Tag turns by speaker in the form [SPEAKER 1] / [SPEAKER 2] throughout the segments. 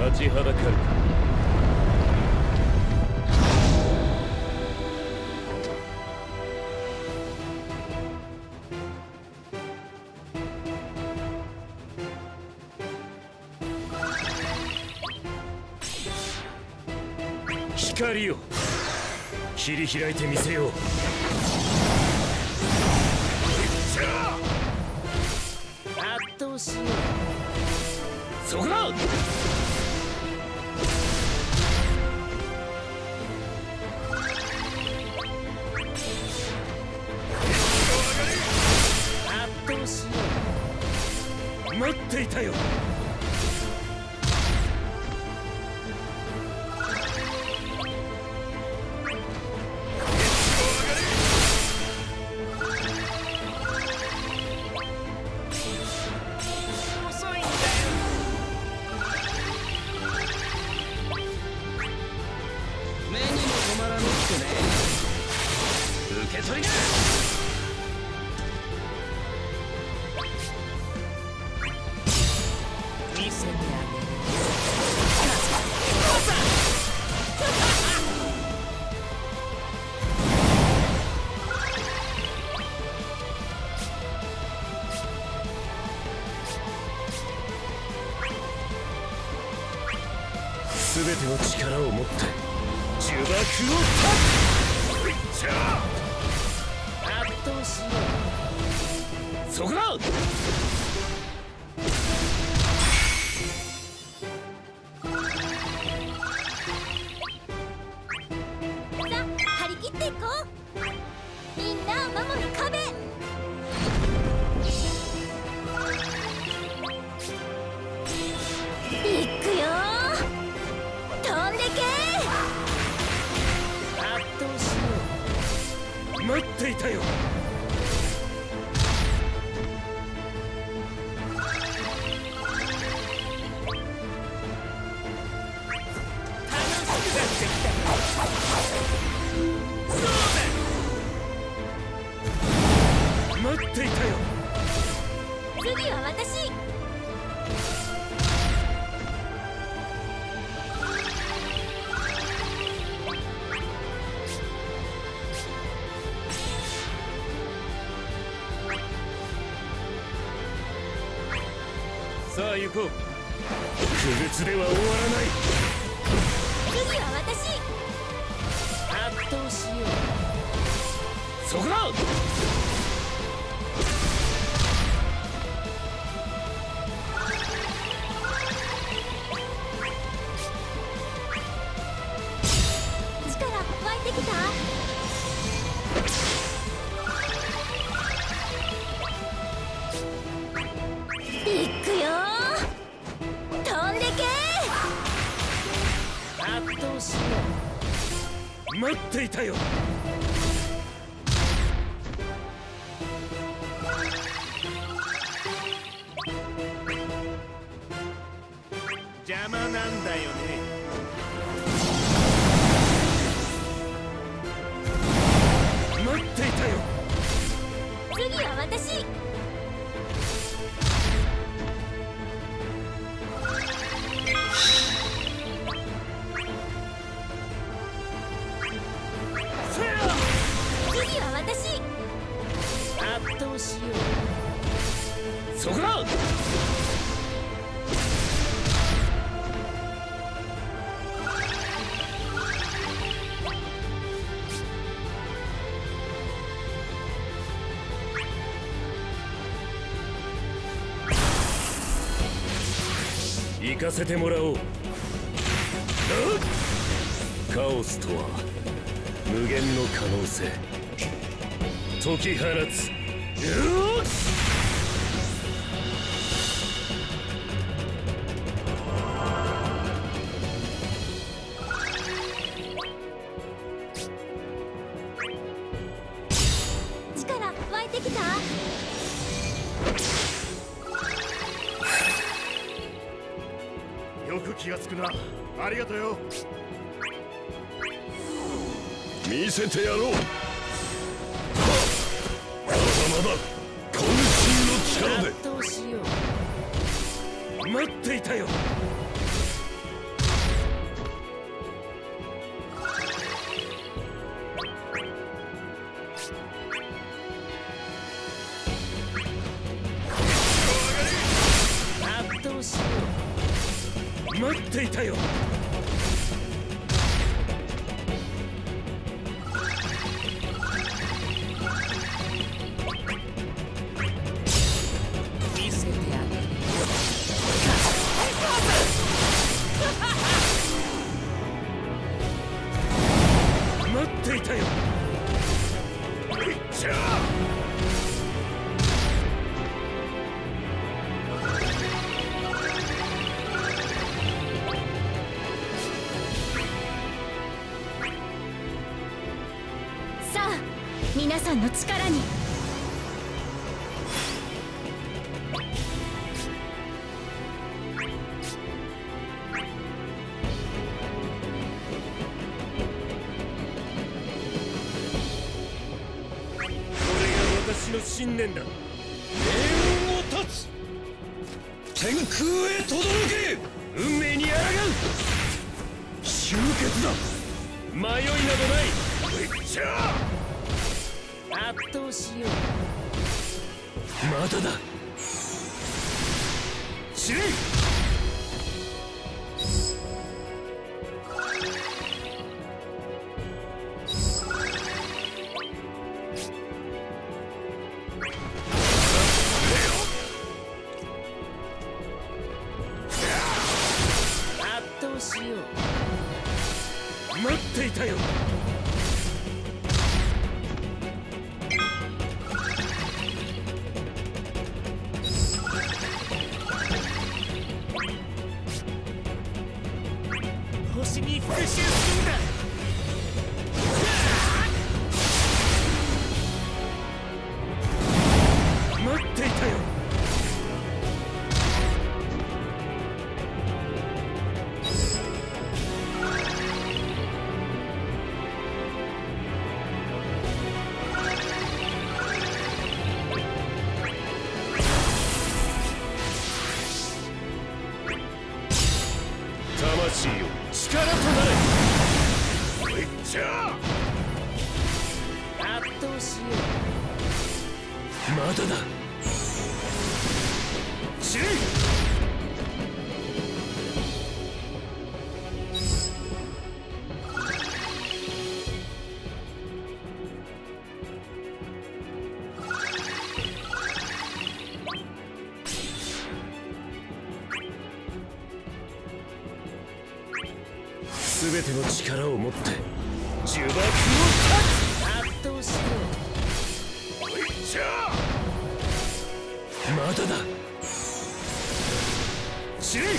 [SPEAKER 1] 立ちはだかるか。光を切り開いてみせよう。圧倒しよう。そこだ。圧倒しよう。待っていたよ。全ての力を持って呪縛を圧倒しよう。そこだ。
[SPEAKER 2] さあ張り切っていこう。みんなを守る壁。いくよ。
[SPEAKER 1] 待っていたよ。待っていたよ。
[SPEAKER 2] 次は私。さあ行こう。不滅では終わらない。次は私。圧倒しよう。そこだ。力湧いてきた。いくよ。飛んでけ。圧倒しよう。待っていたよ。邪魔なんだよね。待っていたよ。次は私。次は私。圧倒しよう。そこだ。行かせてもらおう。カオスとは無限の可能性。解き放つ。力湧いてきた。よく気がつくな。ありがとうよ。見せてやろう。まだまだ渾身の力で。待っていたよ。 待っていたよ。
[SPEAKER 1] 見せてあげる。
[SPEAKER 2] 待っていたよ。いっちゃ
[SPEAKER 3] さあ皆さんの力に。
[SPEAKER 2] 私の信念だ。
[SPEAKER 4] 命運を断つ。天空へ轟け。
[SPEAKER 2] 運命に抗う。
[SPEAKER 4] 終結だ。
[SPEAKER 2] 迷いなどない。いっちゃ
[SPEAKER 1] 圧倒しよう。
[SPEAKER 2] まだだ。死ね。
[SPEAKER 1] 圧倒しよう。
[SPEAKER 2] 待っていたよ。
[SPEAKER 1] 星に復讐するんだ。
[SPEAKER 2] 待っていたよ。魂よ力となれ。いっちゃ
[SPEAKER 1] 圧倒しよ
[SPEAKER 2] まだだ。死ね。全ての力を持って呪縛を
[SPEAKER 1] う。圧倒しよ
[SPEAKER 2] 断つ。いっちゃまだだ。死ね。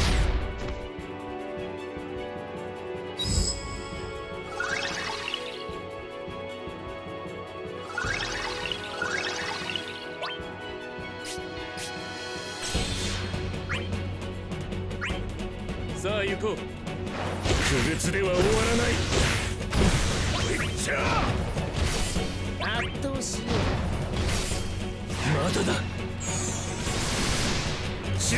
[SPEAKER 2] さあ行こう。不屈では終わらない。いっちゃ
[SPEAKER 1] う。圧倒しよ
[SPEAKER 2] まだだ。死ね。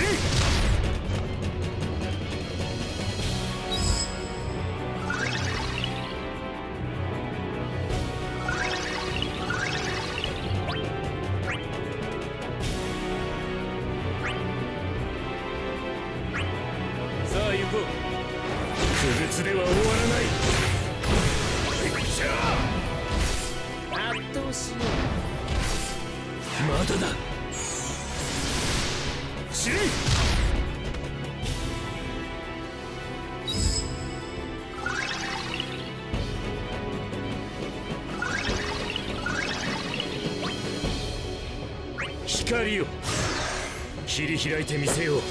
[SPEAKER 2] さあ行こう。不屈では終わらない。いっちゃ
[SPEAKER 1] う。圧倒しよ
[SPEAKER 2] まだだ。死ね。光を切り開いてみせよう。いっ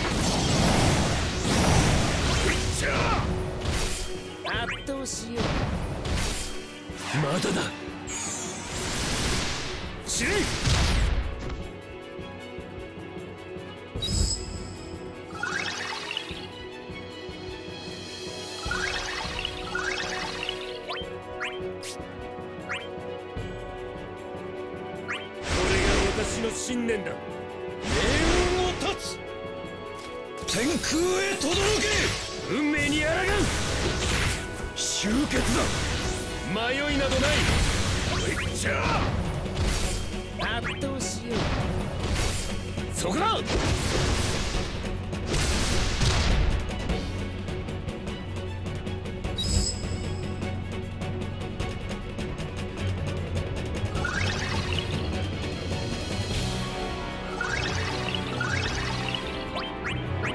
[SPEAKER 2] ちゃ
[SPEAKER 1] 圧倒しよ
[SPEAKER 2] まだだ。死ね。私の信念だ。
[SPEAKER 4] 命運を断つ。天空へ轟け。
[SPEAKER 2] 運命に抗う。終結だ。迷いなどない。いっちゃ
[SPEAKER 1] 圧倒しよ
[SPEAKER 2] そこだ。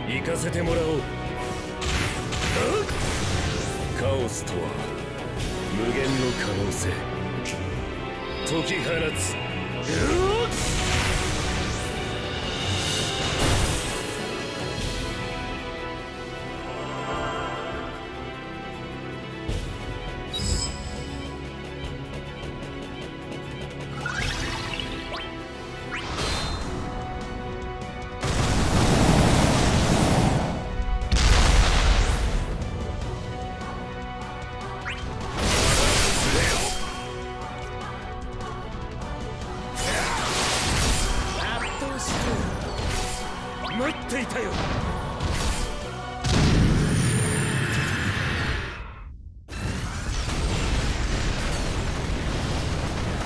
[SPEAKER 2] 行かせてもらおう。カオスとは無限の可能性。解き放つ。待っていたよ。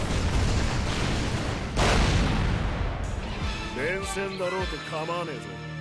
[SPEAKER 1] 連戦だろうと構わねえぞ。